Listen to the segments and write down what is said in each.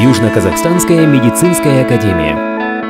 Южно-Казахстанская медицинская академия.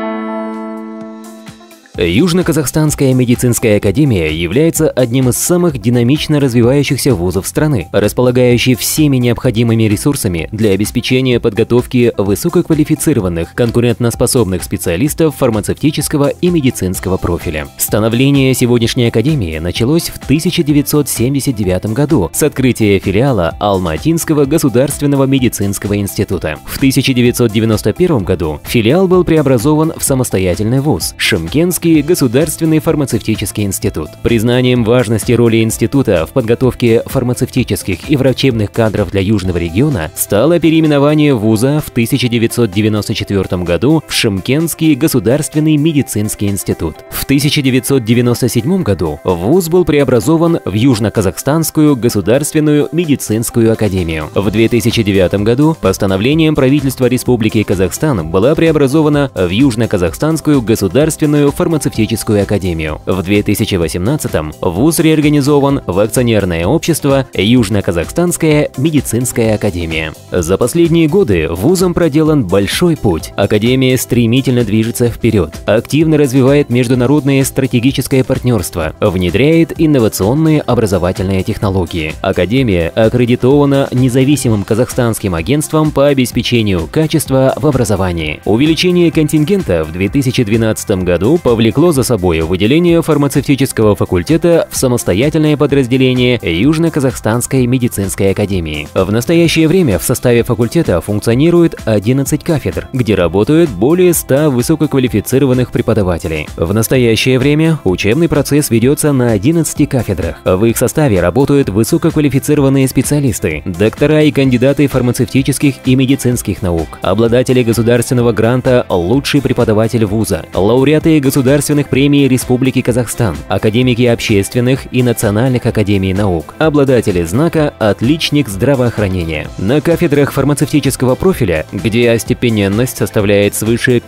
Южно-Казахстанская медицинская академия является одним из самых динамично развивающихся вузов страны, располагающий всеми необходимыми ресурсами для обеспечения подготовки высококвалифицированных, конкурентоспособных специалистов фармацевтического и медицинского профиля. Становление сегодняшней академии началось в 1979 году с открытия филиала Алматинского государственного медицинского института. В 1991 году филиал был преобразован в самостоятельный вуз – Шымкентский государственный фармацевтический институт. Признанием важности роли института в подготовке фармацевтических и врачебных кадров для Южного региона стало переименование вуза в 1994 году в Шымкентский государственный медицинский институт. В 1997 году вуз был преобразован в Южно-Казахстанскую государственную медицинскую академию. В 2009 году постановлением правительства Республики Казахстан была преобразована в Южно-Казахстанскую государственную фармацевтическую академию. В 2018-м вуз реорганизован в акционерное общество Южно-Казахстанская медицинская академия. За последние годы вузом проделан большой путь. Академия стремительно движется вперед, активно развивает международное стратегическое партнерство, внедряет инновационные образовательные технологии. Академия аккредитована независимым казахстанским агентством по обеспечению качества в образовании. Увеличение контингента в 2012 году повлекло за собой выделение фармацевтического факультета в самостоятельное подразделение Южно-Казахстанской медицинской академии. В настоящее время в составе факультета функционирует 11 кафедр, где работают более 100 высококвалифицированных преподавателей. В настоящее время учебный процесс ведется на 11 кафедрах. В их составе работают высококвалифицированные специалисты, доктора и кандидаты фармацевтических и медицинских наук, обладатели государственного гранта «Лучший преподаватель вуза», лауреаты государственных премий Республики Казахстан, академики общественных и национальных академий наук, обладатели знака «Отличник здравоохранения». На кафедрах фармацевтического профиля, где остепененность составляет свыше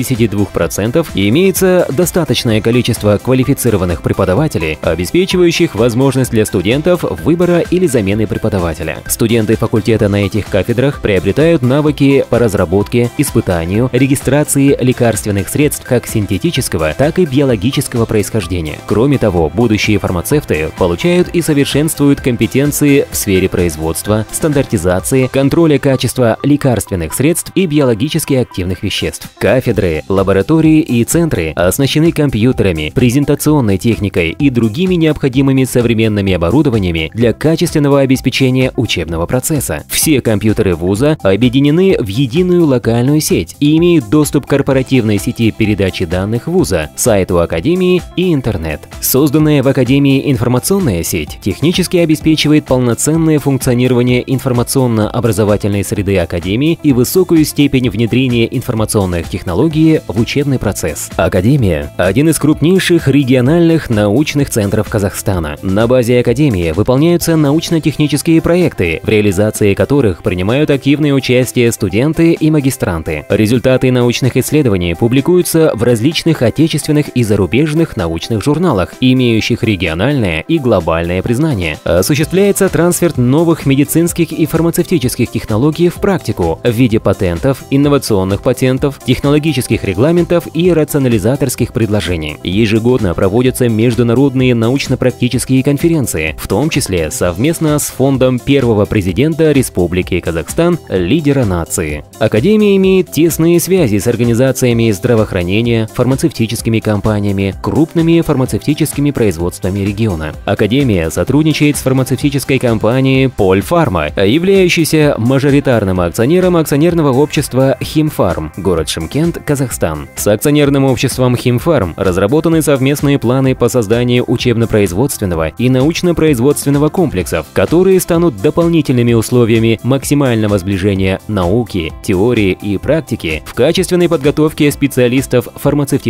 52%, имеется достаточное количество квалифицированных преподавателей, обеспечивающих возможность для студентов выбора или замены преподавателя. Студенты факультета на этих кафедрах приобретают навыки по разработке, испытанию, регистрации лекарственных средств как синтетического, так и биологического происхождения. Кроме того, будущие фармацевты получают и совершенствуют компетенции в сфере производства, стандартизации, контроля качества лекарственных средств и биологически активных веществ. Кафедры, лаборатории и центры оснащены компьютерами, презентационной техникой и другими необходимыми современными оборудованиями для качественного обеспечения учебного процесса. Все компьютеры вуза объединены в единую локальную сеть и имеют доступ к корпоративной сети передачи данных вуза, сайту академии и интернет. Созданная в академии информационная сеть технически обеспечивает полноценное функционирование информационно-образовательной среды академии и высокую степень внедрения информационных технологий в учебный процесс. Академия – один из крупнейших региональных научных центров Казахстана. На базе академии выполняются научно-технические проекты, в реализации которых принимают активное участие студенты и магистранты. Результаты научных исследований публикуются в различных отечественных и зарубежных научных журналах, имеющих региональное и глобальное признание. Осуществляется трансфер новых медицинских и фармацевтических технологий в практику в виде патентов, инновационных патентов, технологических регламентов и рационализаторских предложений. Ежегодно проводятся международные научно-практические конференции, в том числе совместно с фондом первого президента Республики Казахстан «Лидера нации». Академия имеет тесные связи с организациями здравоохранения, фармацевтическими компаниями, крупными фармацевтическими производствами региона. Академия сотрудничает с фармацевтической компанией Польфарма, являющейся мажоритарным акционером акционерного общества Химфарм, город Шымкент, Казахстан. С акционерным обществом Химфарм разработаны совместные планы по созданию учебно-производственного и научно-производственного комплексов, которые станут дополнительными условиями максимального сближения науки, теории и практики в качественной подготовке специалистов фармацевтической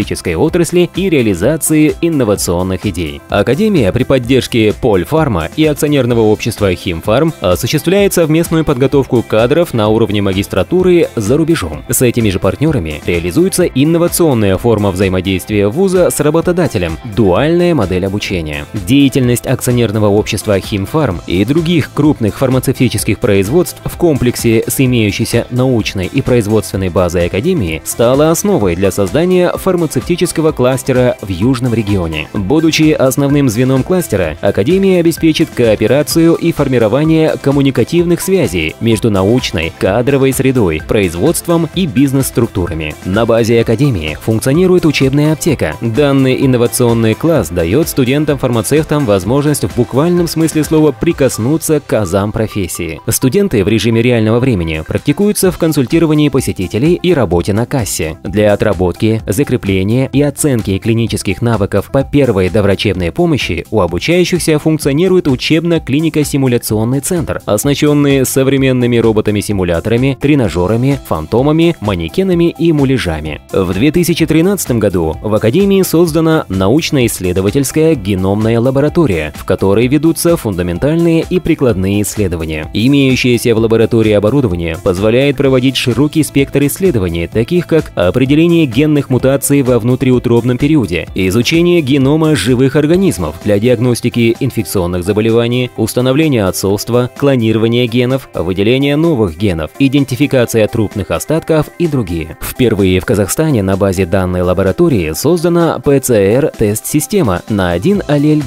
отрасли и реализации инновационных идей. Академия при поддержке Польфарма и акционерного общества Химфарм осуществляет совместную подготовку кадров на уровне магистратуры за рубежом. С этими же партнерами реализуется инновационная форма взаимодействия вуза с работодателем – дуальная модель обучения. Деятельность акционерного общества Химфарм и других крупных фармацевтических производств в комплексе с имеющейся научной и производственной базой Академии стала основой для создания фармацевтического кластера в Южном регионе. Будучи основным звеном кластера, Академия обеспечит кооперацию и формирование коммуникативных связей между научной, кадровой средой, производством и бизнес-структурами. На базе Академии функционирует учебная аптека. Данный инновационный класс дает студентам-фармацевтам возможность в буквальном смысле слова прикоснуться к азам профессии. Студенты в режиме реального времени практикуются в консультировании посетителей и работе на кассе. Для отработки, закрепления и оценки клинических навыков по первой доврачебной помощи у обучающихся функционирует учебно-клинико-симуляционный центр, оснащенный современными роботами-симуляторами, тренажерами, фантомами, манекенами и муляжами. В 2013 году в Академии создана научно-исследовательская геномная лаборатория, в которой ведутся фундаментальные и прикладные исследования. Имеющееся в лаборатории оборудование позволяет проводить широкий спектр исследований, таких как определение генных мутаций во внутриутробном периоде, изучение генома живых организмов для диагностики инфекционных заболеваний, установление отцовства, клонирование генов, выделение новых генов, идентификация трупных остатков и другие. Впервые в Казахстане на базе данной лаборатории создана ПЦР-тест-система на один аллель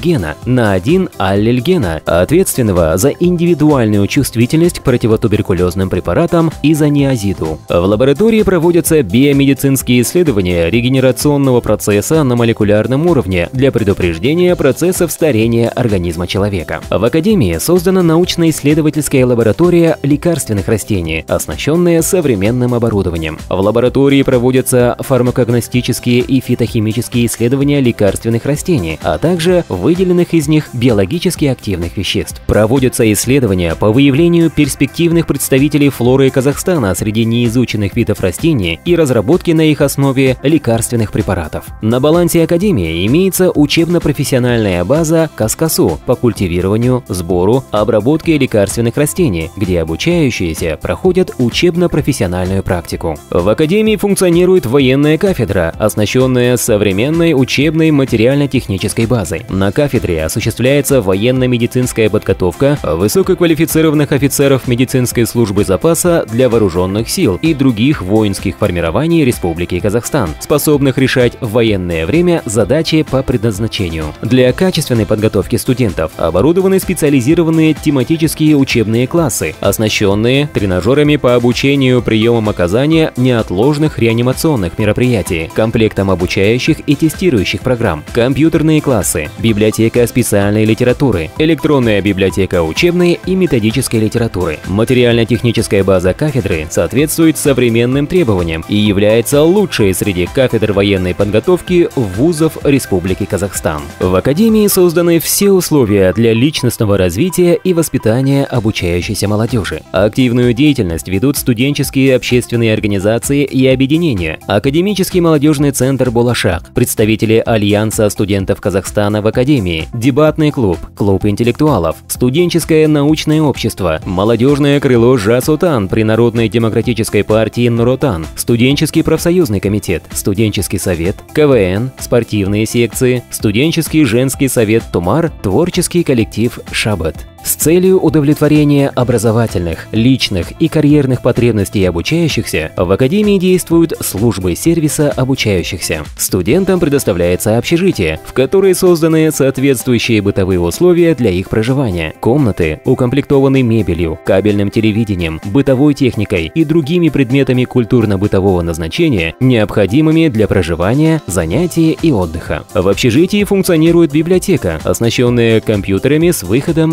гена, ответственного за индивидуальную чувствительность к противотуберкулезным препаратам изониазиду. В лаборатории проводятся биомедицинские исследования регенерационного процесса на молекулярном уровне для предупреждения процессов старения организма человека. В Академии создана научно-исследовательская лаборатория лекарственных растений, оснащенная современным оборудованием. В лаборатории проводятся фармакогностические и фитохимические исследования лекарственных растений, а также выделенных из них биологически активных веществ. Проводятся исследования по выявлению перспективных представителей флоры Казахстана среди неизученных видов растений и разработке на их основе лекарственных препаратов. На балансе Академии имеется учебно-профессиональная база КАСКАСУ по культивированию, сбору, обработке лекарственных растений, где обучающиеся проходят учебно-профессиональную практику. В Академии функционирует военная кафедра, оснащенная современной учебной материально-технической базой. На кафедре осуществляется военно-медицинская подготовка высококвалифицированных офицеров медицинской службы запаса для вооруженных сил и других воинских формирований Республики Казахстан, способных решать в военное время задачи по предназначению. Для качественной подготовки студентов оборудованы специализированные тематические учебные классы, оснащенные тренажерами по обучению приемам оказания неотложных реанимационных мероприятий, комплектом обучающих и тестирующих программ, компьютерные классы, библиотека специальной литературы, электронная библиотека учебной и методической литературы. Материально-техническая база кафедры соответствует современным требованиям и является лучшей среди кафедр военной подготовки вузов Республики Казахстан. В Академии созданы все условия для личностного развития и воспитания обучающейся молодежи. Активную деятельность ведут студенческие общественные организации и объединения, Академический молодежный центр «Булашак», представители Альянса студентов Казахстана в Академии, дебатный клуб, клуб интеллектуалов, студенческое научное общество, молодежное крыло ЖАС-ОТАН при Народной демократической партии Нур-Отан, студенческий профсоюзный комитет, студенческий совет, КВН, спортивные секции, студенческий женский совет Тумар, творческий коллектив Шаббат. С целью удовлетворения образовательных, личных и карьерных потребностей обучающихся в Академии действуют службы сервиса обучающихся. Студентам предоставляется общежитие, в которое созданы соответствующие бытовые условия для их проживания. Комнаты укомплектованы мебелью, кабельным телевидением, бытовой техникой и другими предметами культурно-бытового назначения, необходимыми для проживания, занятий и отдыха. В общежитии функционирует библиотека, оснащенная компьютерами с выходом в интернет.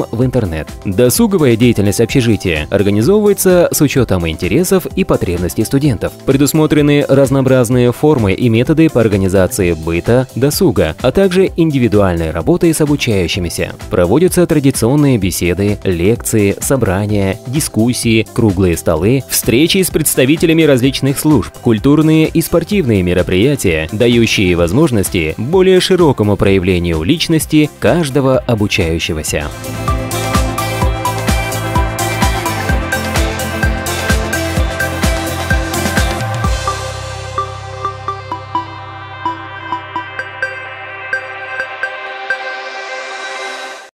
интернет. Досуговая деятельность общежития организовывается с учетом интересов и потребностей студентов. Предусмотрены разнообразные формы и методы по организации быта, досуга, а также индивидуальной работы с обучающимися. Проводятся традиционные беседы, лекции, собрания, дискуссии, круглые столы, встречи с представителями различных служб, культурные и спортивные мероприятия, дающие возможности более широкому проявлению личности каждого обучающегося.